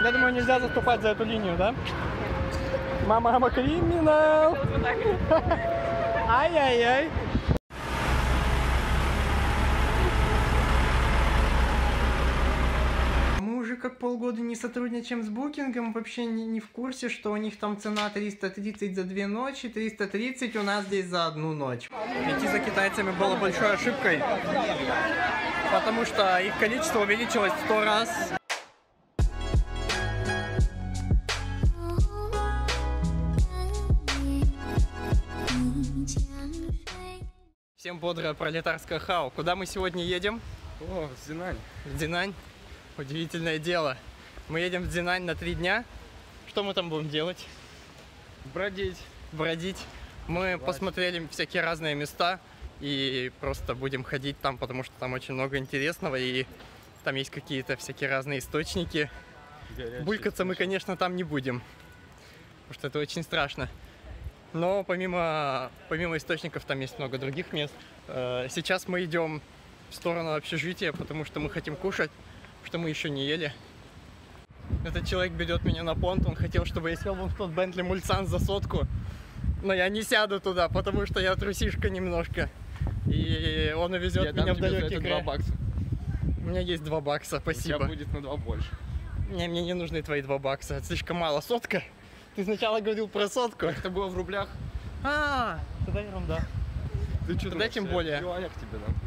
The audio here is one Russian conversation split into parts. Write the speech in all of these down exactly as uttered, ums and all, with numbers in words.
Я думаю, нельзя заступать за эту линию, да? Мама, мама, криминал! Ай-яй-яй! Мы уже как полгода не сотрудничаем с Букингом, вообще не, не в курсе, что у них там цена триста тридцать за две ночи, триста тридцать у нас здесь за одну ночь. Идти за китайцами было большой ошибкой, потому что их количество увеличилось в сто раз. Всем бодрое пролетарское хау. Куда мы сегодня едем? О, в Дзинань. В Дзинань? Удивительное дело. Мы едем в Дзинань на три дня. Что мы там будем делать? Бродить. Бродить. Мы Бать. посмотрели всякие разные места и просто будем ходить там, потому что там очень много интересного и там есть какие-то всякие разные источники. Горячие Булькаться мы, конечно, там не будем, потому что это очень страшно. Но помимо, помимо источников там есть много других мест. Сейчас мы идем в сторону общежития, потому что мы хотим кушать, что мы еще не ели. Этот человек берет меня на понт, он хотел, чтобы я сел в тот Бентли Мульсан за сотку. Но я не сяду туда, потому что я трусишка немножко. И он увезет я меня в далекий край. два бакса. У меня есть два бакса, спасибо. У тебя будет на два больше. Не, мне не нужны твои два бакса, это слишком мало. Сотка? Ты сначала говорил про сотку. Это было в рублях. А, тогда ерунда. Ты что, тогда тем более. Юаня к тебе, да?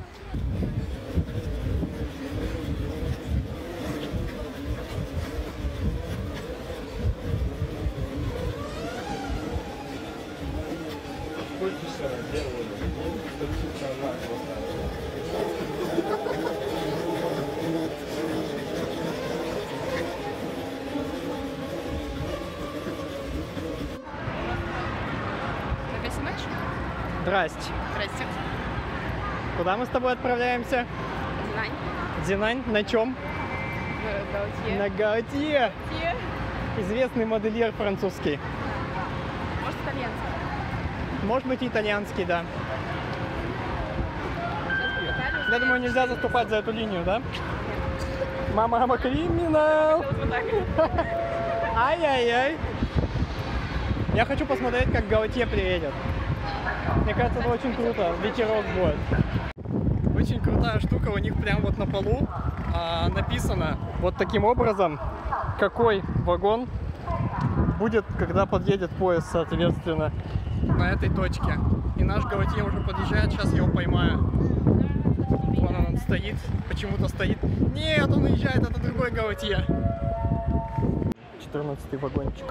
Здрасте. Здрасте. Куда мы с тобой отправляемся? Дзинань. Дзинань? На чем? Гаутье. На Гаутье. Известный модельер французский. Может, итальянский. Может быть, итальянский, да. Я думаю, нельзя заступать за эту линию, да? Мама, мама, криминал! Ай-яй-яй! Я хочу посмотреть, как Гаутье приедет. Мне кажется, это очень круто. Ветерок будет. Очень крутая штука. У них прям вот на полу а, написано вот таким образом, какой вагон будет, когда подъедет поезд, соответственно, на этой точке. И наш Гаутье уже подъезжает. Сейчас я его поймаю. Вон он, он стоит. Почему-то стоит. Нет, он уезжает. Это другой Гаутье. четырнадцатый вагончик.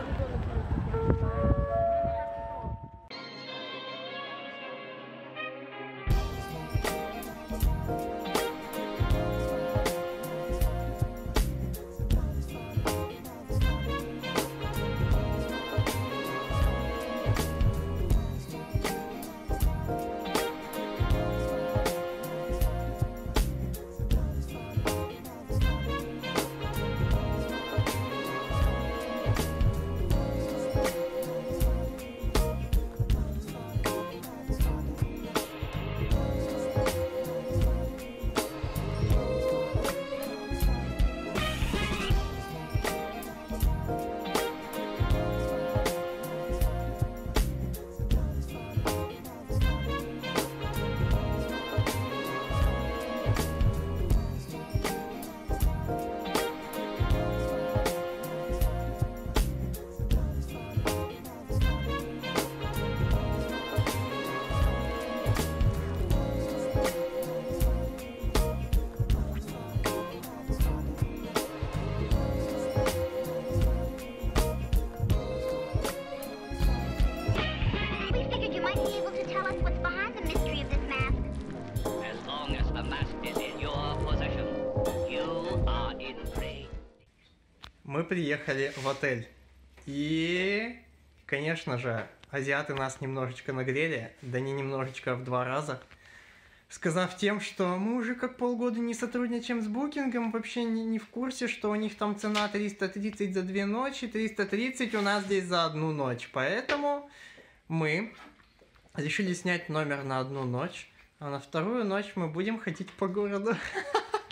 Мы приехали в отель, и, конечно же, азиаты нас немножечко нагрели, да не немножечко, а в два раза, сказав тем, что мы уже как полгода не сотрудничаем с Букингом, вообще не, не в курсе, что у них там цена триста тридцать за две ночи, триста тридцать у нас здесь за одну ночь, поэтому мы решили снять номер на одну ночь, а на вторую ночь мы будем ходить по городу.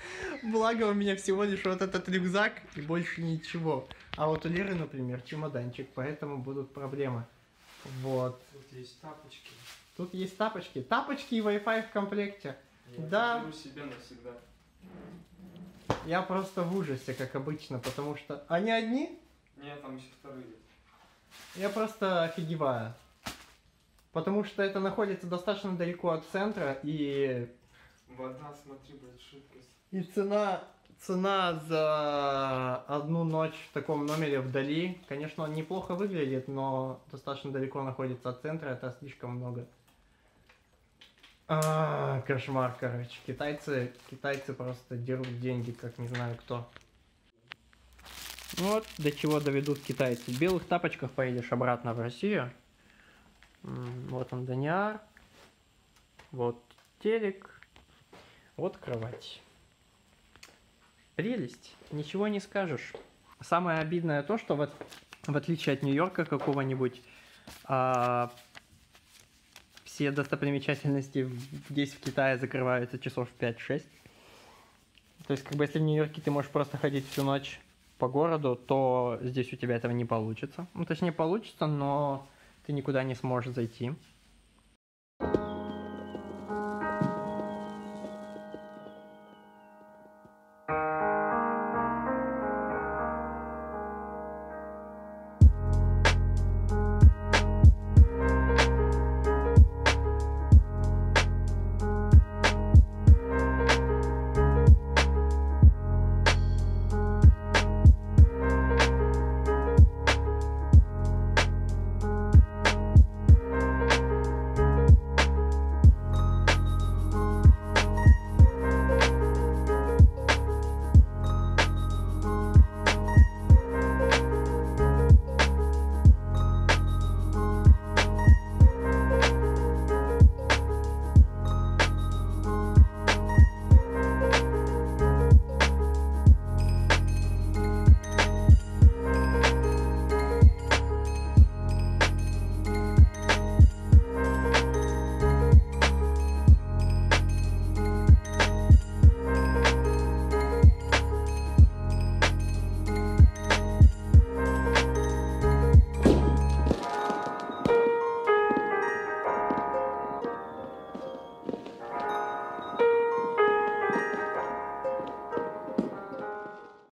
Благо у меня всего лишь вот этот рюкзак и больше ничего. А вот у Леры, например, чемоданчик, поэтому будут проблемы. Вот. Тут есть тапочки. Тут есть тапочки. Тапочки и Wi-Fi в комплекте. Я Да. заберу себе навсегда. Я просто в ужасе, как обычно, потому что... Они одни? Нет, там еще вторые. Я просто офигеваю. Потому что это находится достаточно далеко от центра, и... Вода, смотри, блядь, жидкость. И цена... Цена за одну ночь в таком номере вдали, конечно, он неплохо выглядит, но достаточно далеко находится от центра, это слишком много. А, кошмар, короче. Китайцы, китайцы просто дерут деньги, как не знаю кто. Вот до чего доведут китайцы. В белых тапочках поедешь обратно в Россию. Вот он, Даниар. Вот телек. Вот кровать. Прелесть. Ничего не скажешь. Самое обидное то, что вот, в отличие от Нью-Йорка какого-нибудь, а, все достопримечательности здесь в Китае закрываются часов в пять-шесть. То есть, как бы, если в Нью-Йорке ты можешь просто ходить всю ночь по городу, то здесь у тебя этого не получится. Ну, точнее, получится, но ты никуда не сможешь зайти.